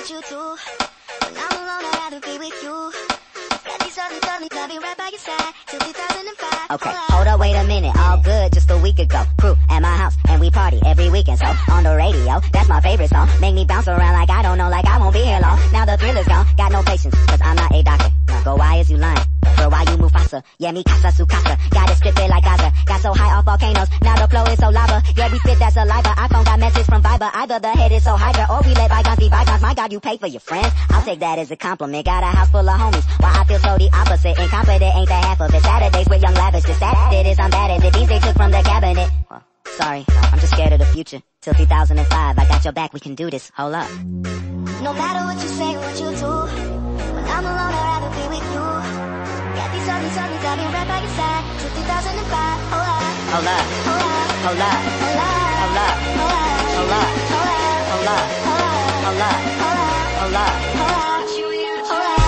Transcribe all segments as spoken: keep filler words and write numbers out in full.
what you do. When I'm alone, I'd rather be with you. Got these other feelings, I'll be right by your side till two thousand five. Okay, hold up, wait a minute. All good just a week ago. Crew at my house and we party every weekend. So on the radio, that's my favorite song. Make me bounce around like I don't know, like I won't be here long. Now the thrill is gone, got no patience, cause I'm not a doctor. Go, why is you lying? Girl, why you move faster? Yeah, me casa su casa. Got it spit like Gaza. Got so high off volcanoes. Now the flow is so lava. Yeah, we spit that saliva. iPhone got message from Viber. Either the head is so hydra or we let bygones be bygones. My God, you pay for your friends. I'll take that as a compliment. Got a house full of homies. Why I feel so the opposite. Incompetent ain't the half of it. Saturdays with young lavish. The sad it is I'm bad at it. These they took from the cabinet. Well, sorry, I'm just scared of the future. Till two thousand five, I got your back. We can do this. Hold up. No matter what you say, what you do. When I'm alone, I'd rather be with you. Got these other feelings, I'll be right by your side till two thousand five. Hold up. Hold up. Hold up. Hold up. Hold up. Hold up. Hold up. Hold up. Hold up. Hold up. Hold up. Hold up. Hold up. Hold up.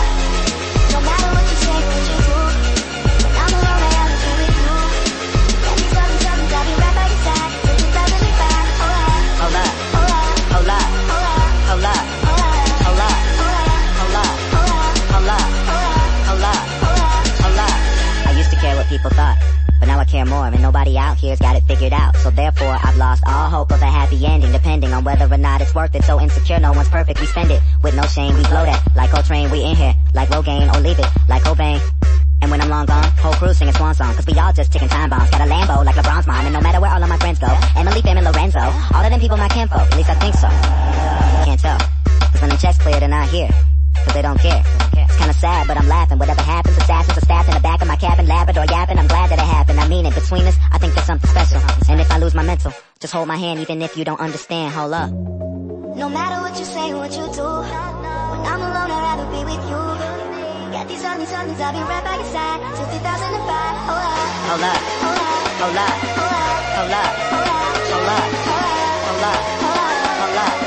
No matter what you say, what you do. When I'm alone, I'd rather be with you. Got these other feelings, I'll be right by your side till two thousand five. Hold up. Hold up. Hold up. Hold up. Hold up. Hold up. Hold up. Hold up. Hold up. Hold up. Hold up. Hold up. I used to care what people thought, but now I care more, and nobody out here's got it figured out. So therefore, I've lost all hope of a happy ending, depending on whether or not it's worth it. So insecure, no one's perfect, we spend it with no shame. We blow that like Coltrane, we in here like Rogaine, or leave it like Cobain. And when I'm long gone, whole crew singing swan song, cause we all just ticking time bombs. Got a Lambo like LeBron's mom, and no matter where all of my friends go, Emily, Fam, and Lorenzo, all of them people my kinfolk, at least I think so. Can't tell, cause when the checks clear, they're not here, cause they don't care. It's kinda sad, but I'm laughing. Whatever happens, assassins are staffed in the back of my cabin, Labrador yapping. I'm glad that it happened. I mean it. Between us, I think there's something special. And if I lose my mental, just hold my hand, even if you don't understand. Hold up. No matter what you say, what you do. When I'm alone, I'd rather be with you. Got these other feelings, I'll be right by your side till two thousand five. Hold up. Hold up. Hold up. Hold up. Hold up. Hold up. Hold up. Hold up. Hold up. Hold up. Hold up. Hold up.